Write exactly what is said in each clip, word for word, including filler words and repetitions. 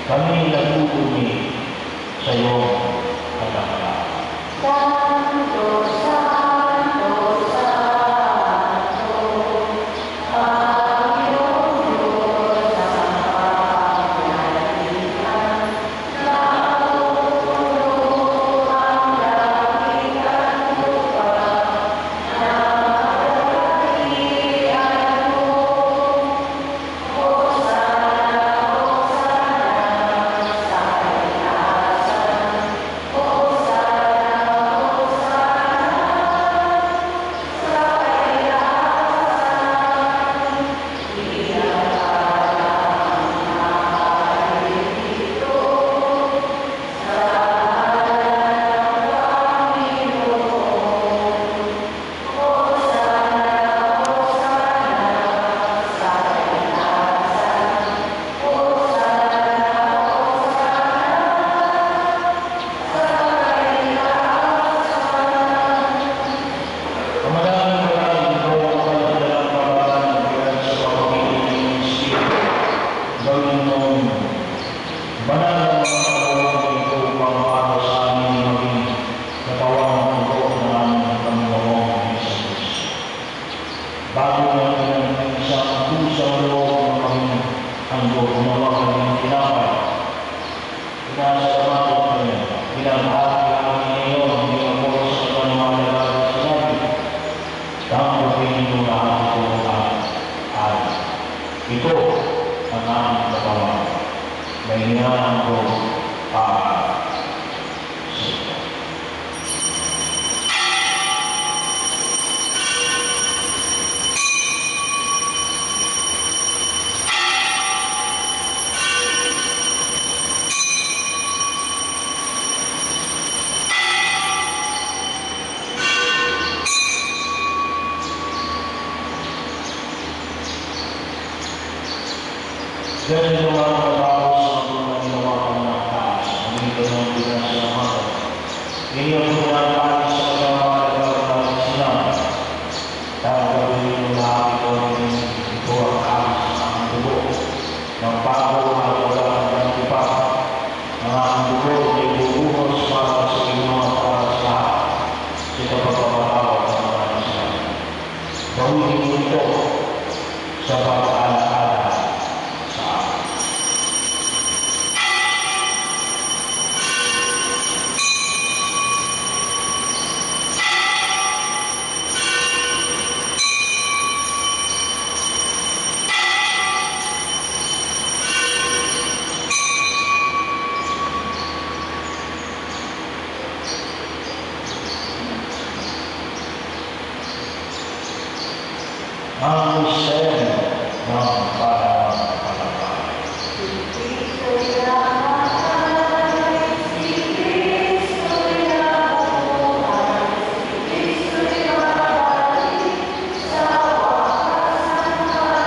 kami nagtutumi sa iyong kagalakan. Santo, Santo, Santo, Panginoong Diyos ng kapangyarihan, napupuno ang langit at lupa, naghaharian mo. Hosana, Hosana, sa itaasan. Hosana, ito ang aming katawan na inihahan ko para sa iyo. Dahil yung mga katao sa mga ginawa ko ng taas, hindi ko nang pinasalamat. Hindi ako pinapaalis sa mga nagagawa ng sinabi. Dahil gawin yung lahat ito rin ito ang alis sa ang dugo. Ng bago na wala ng iba. Ang ang dugo ay bubuhos para sa inyong para sa lahat. Sa kapagpapatawa ng mga sinabi. Gawin mo ito sa pag-alaala. Ang sen ng pagpapalagay. Si Kristo'y namatay, si Kristo'y nabuhay, si Kristo'y babalik sa wakas ng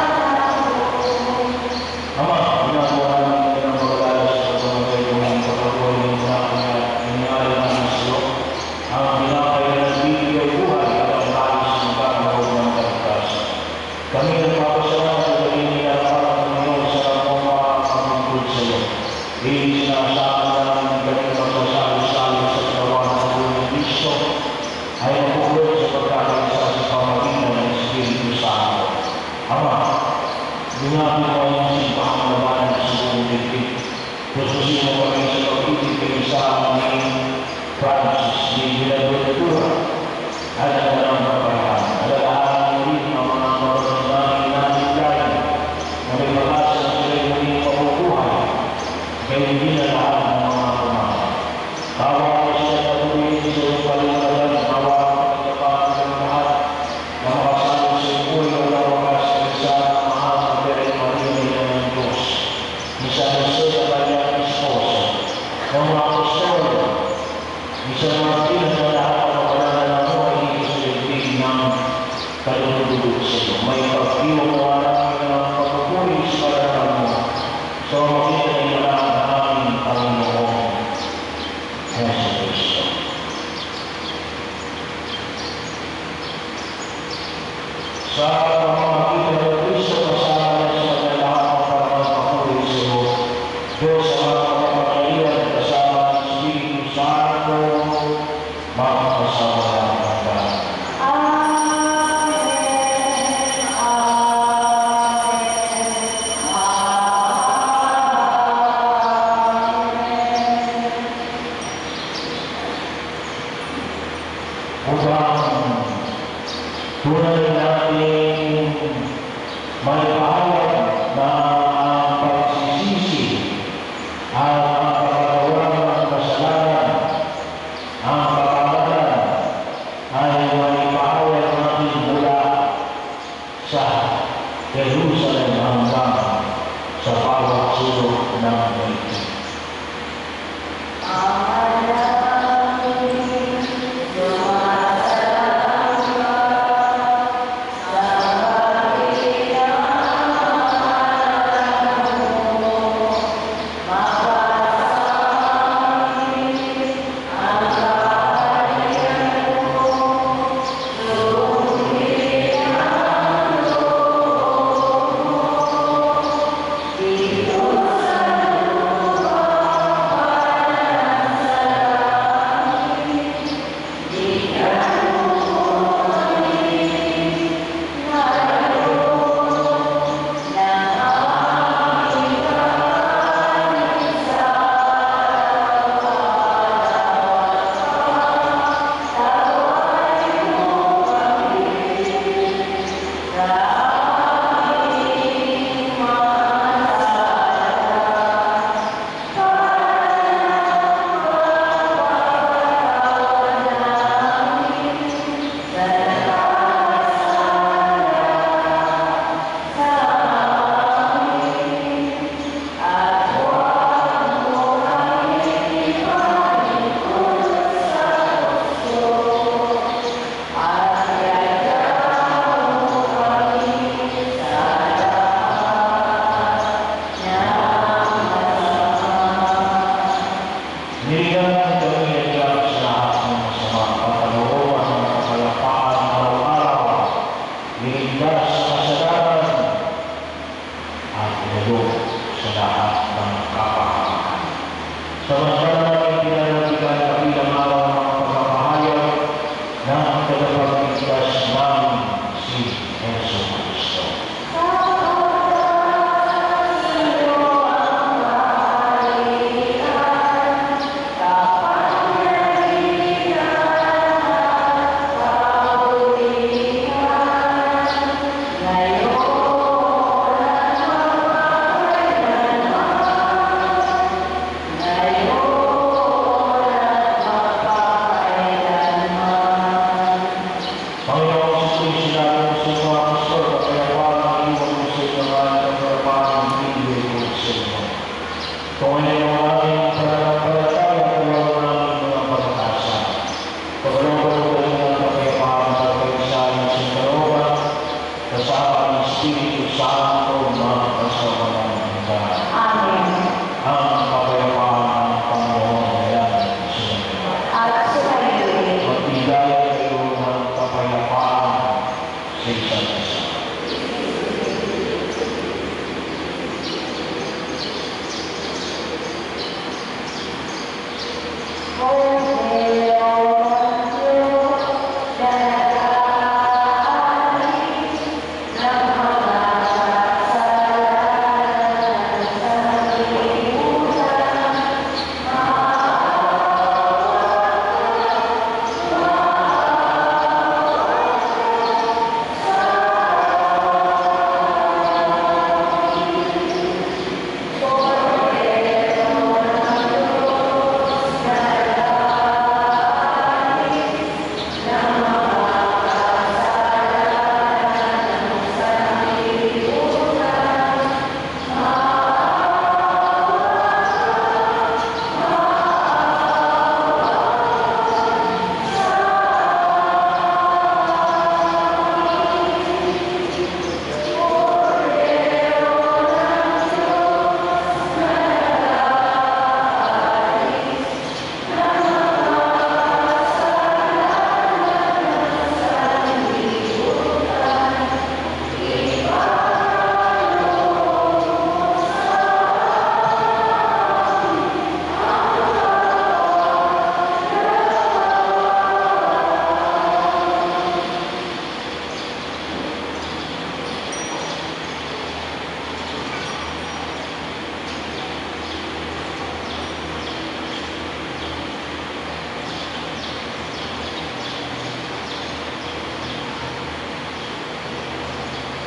panahon. Ama, ginagawa namin ng paglalas sa pagpapalagay ng pagpapalagay ng nangyari ng maslo. Ang pinapay ng bibig ay buhay at ang alis ng panahon ng kaligtasan. Kami nagpapasalamat sa pagiging para ng Panginoon sa mga pamangkod sa iyo. Hindi sinasama namin kami magsasalo-salo sa katawan ng buhay ng Kristo ay napulot sa pagkakaisa sa pamagitan ng Espiritu Santo. Ama, ginagawa ko ang simpang labanan sa buong dibdib. Pususin mo kami sa pag-ibig kayo sa aming Francis di Villaventura at ang walang kapayahan. Alalaan mo rin ang mga marunong namin lain na may pag-asa na sila'y muling mabubuhay. Kaya hindi na lahat ng mga pumama. Tawa ko siya patuloy sa iyong paliwanan, tawa ko pagkapaan ng lahat na makasalo sa iyong buhay na walang wakas sa mahal na Birhen Maria ng Diyos. Ni San Jose na kanyang esposo, ng mga apostol, ni San Martin na lahat ang mapalanan mo ay hindi sa ibig ng kalulugod sa iyo. May pag-iwag na namin ng pagpupuri sa palanan mo. So, makita niyo lahat na aming Panginoon Yesu Kristo. Sa pamamagitan ng Kristo, kasama niya sa lahat ng pagpapuri sa iyo, Diyos sa kapapagalian kasama ng Espiritu Santo, magpasawalang hanggan. Tunay natin may pahayag na ang pagsisisi at ang pagkakaroon ng kasalanan, ang kapalaran ay may pahayag natin mula sa Jerusalem hanggang sa bawat sulok ng mundo.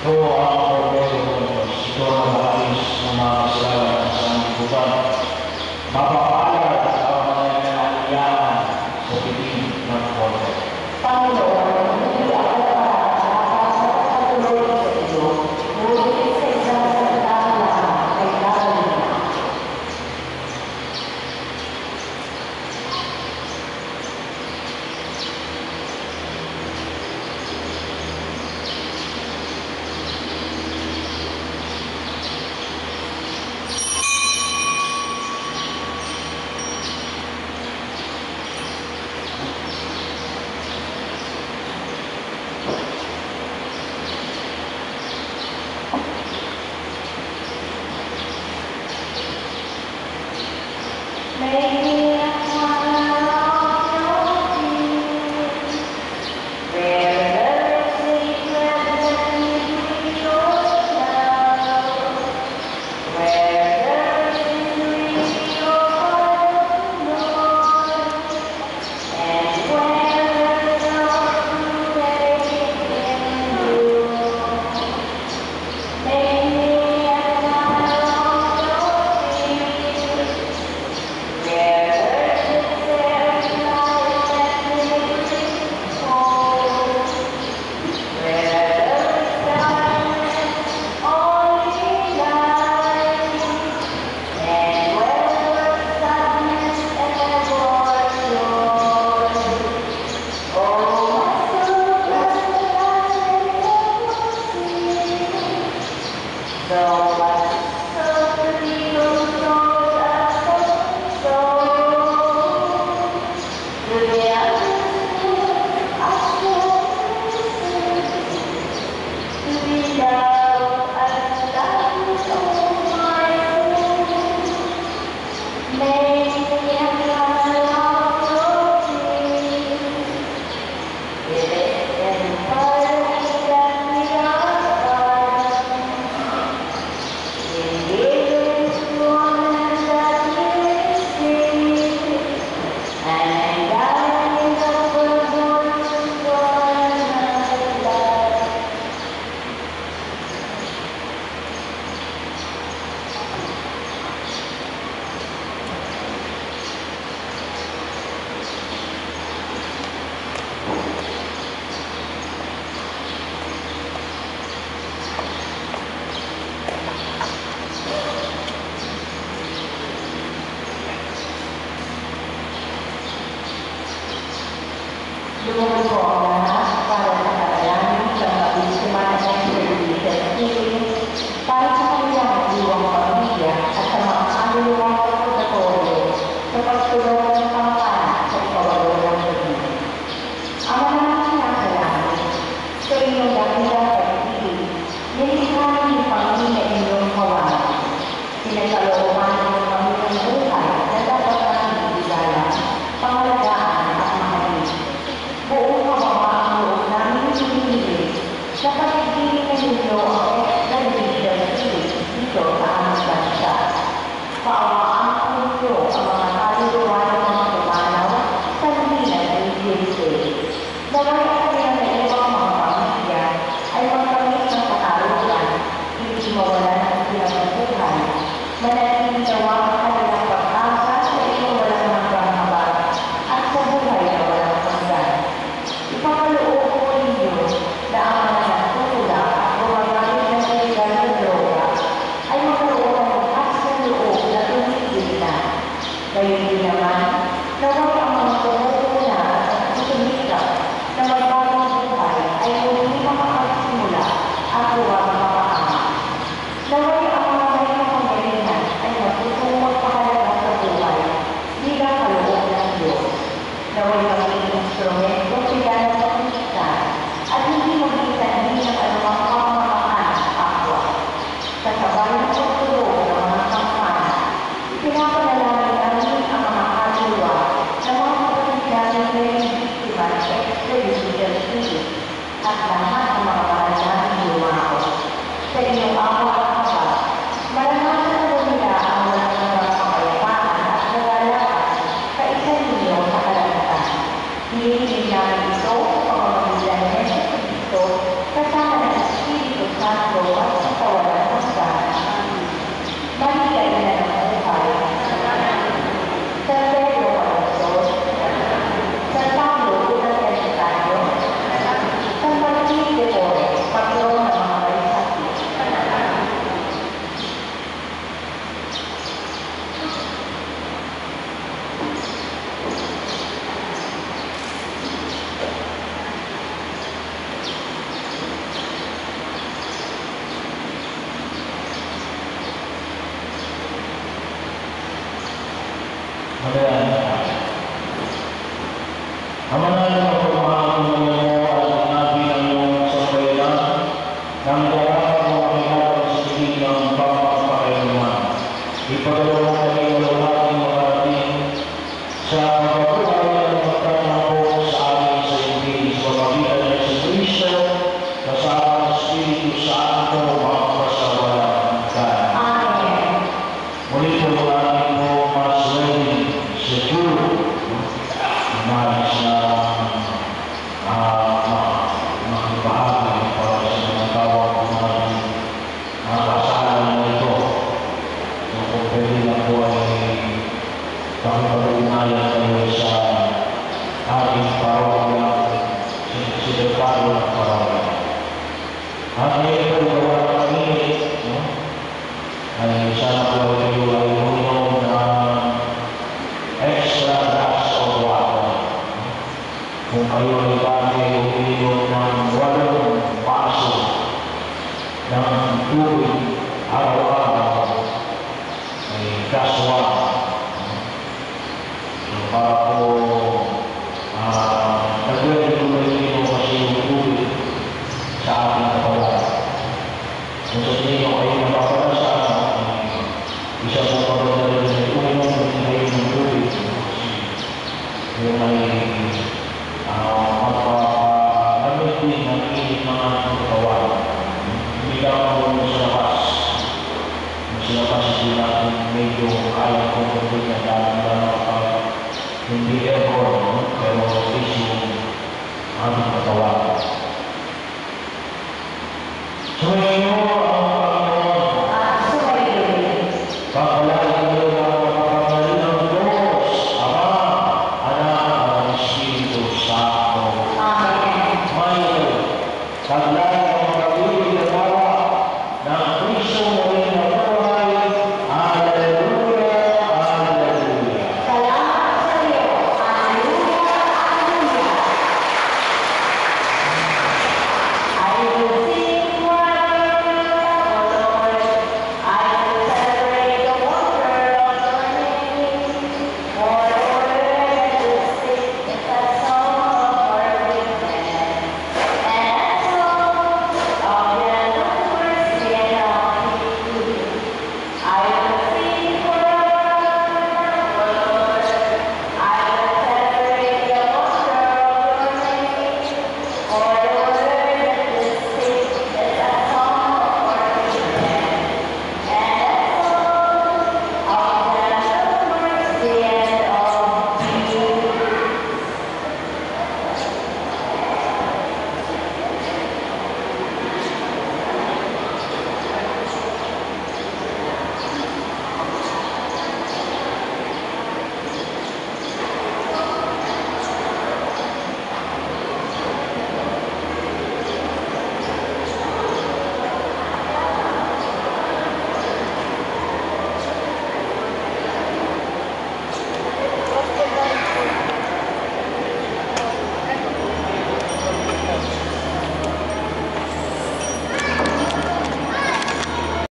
Ito ang problema ko. Ito ang nakalis ng mga kasalanan sa liputan. Mapapalad ang mga nangyayaan sa piling ng kote. Panginoon, hindi ako para sa patuloy sa iyo, ngunit sa isang sandaan lang ay gagawin na. Lumunod po ang lahat para sa kakayanin sa kabisiman ng service at healing para sa kanilang iwang pamilya at sa mga kaluluwang pagkakatorio sa pagtulong ng kampana sa ikawalo ng gabi. Ang maraming nakalangin sa inyong dakilang pag-ibig, nilikhain ng Panginoon na inyong kawalan. Pinakalooban ng Panginoon buhay na dapat natin ibigalan, pangalagaan at mahalin. Buong Manalangin. Ama namin ang pagmamahal mo at inabi ng iyong sambayanan nang darang mo ang inabang sa piling ng pagpapakailaman. Ipagalaw mo kami ang lahat ng makarating sa pagpapahay ng magtanong sa amin sa Ingles, sa pamagitan ng Yesu Cristo, kasama ng Espiritu Santo, magpasawalang hanggan. Amen. Muli po namin po mas ready, secure, umalis na makibahagi para sa mga tawag ng mga kasalan na ito. So kung pwede lang po ay pakipag-unayan kayo sa ating parokya, sekretaryo ng parokya. At ngayon po gawa ng pag-init, no? Ay sana po kayo ay uminom ng extra glass of water. Kung kayo ay dati uminom ng walong baso ng tubig araw-araw, ay kaswa. So para po